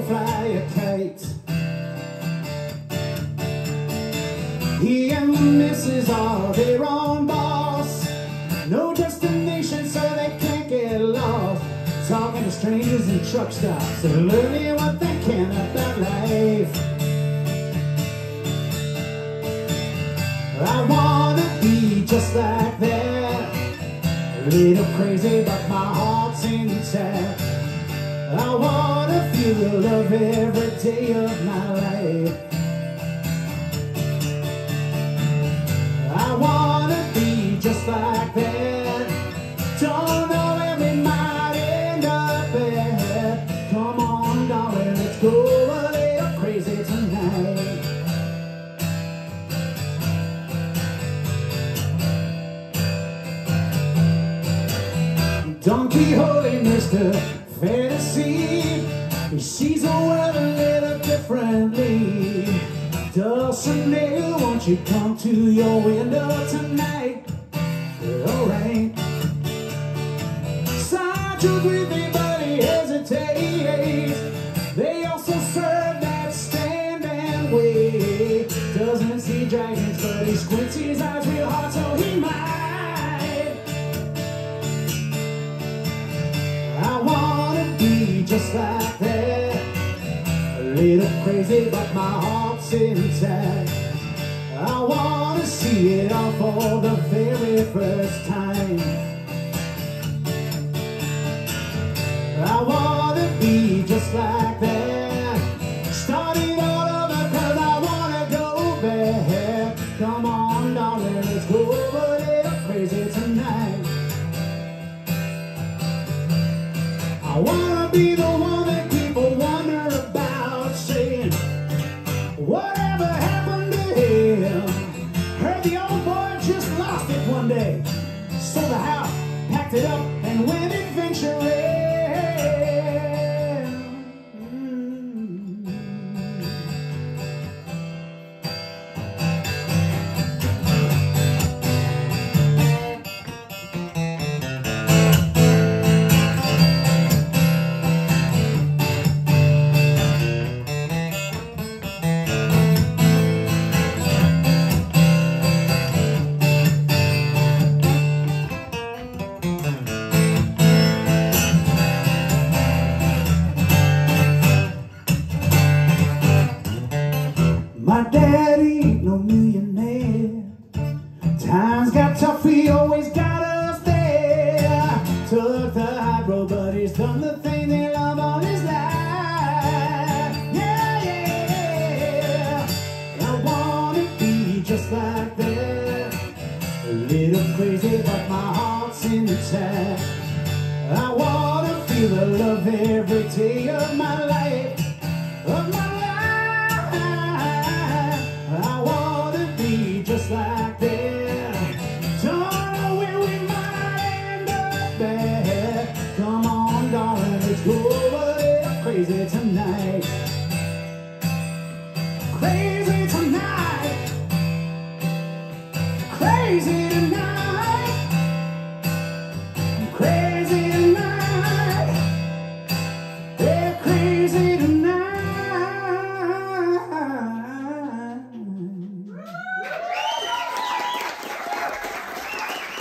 fly a kite. He and the missus are their own boss. No destination so they can't get lost. Talking to strangers in truck stops and learning what they can about life. I wanna be just like that, a little crazy but my heart's intact. I wanna feel the love every day of my life. I wanna be just like that. Don't know where we might end up at. Come on, darling, let's go a little crazy tonight. Don Quixote, Mr. Fantasy, he sees the world a little differently. Dulcinea, won't you come to your window tonight? Alright. Sergeant Whitby, but he hesitates. They also serve that stand and wait. Doesn't see dragons, but he squints his eyes real hard, so he might. I wanna be just like that, a little crazy but my heart's intact. I wanna see it all for the very first time. I wanna be just like that, start it all over cause I wanna go back. Come on, darling, let's go a little crazy tonight. I wanna be the one that people wonder about, saying, whatever happened to him? Heard the old boy just lost it one day. Sold the house, packed it up, and went adventuring. My daddy ain't no millionaire. Times got tough, he always got us there. Took the high road, but he's done the thing they love all his life. Yeah, yeah. I wanna be just like that, a little crazy, but my heart's intact. I wanna feel the love every day of my life, of my life. I wanna be just like that. Don't know where we might end up at. Come on, darling, let's go a little crazy tonight. Crazy tonight. Crazy tonight.